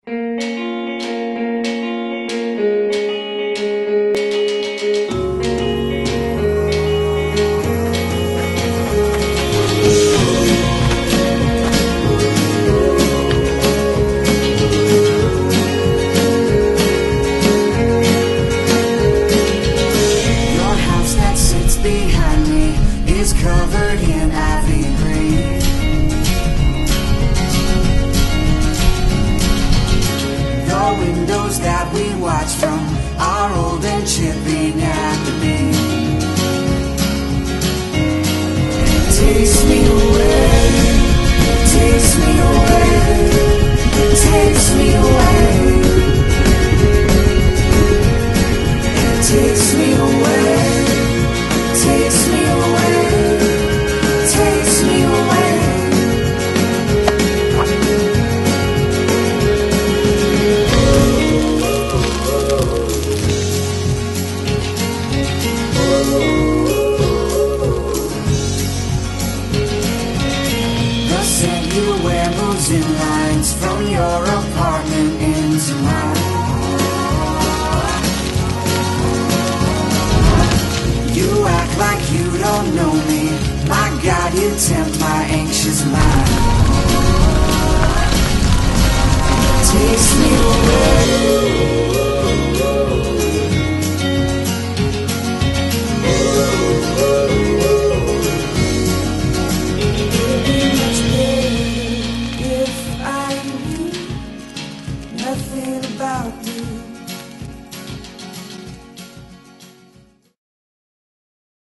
Covered in ivy green. The windows that we watch from are old and chipping at the beam. It takes me away, it takes me away, it takes me away, it takes me away, it takes me away. Takes me away. The scent you wear moves in lines from your apartment into mine. You act like you don't know me. My God, you tempt my anxious mind.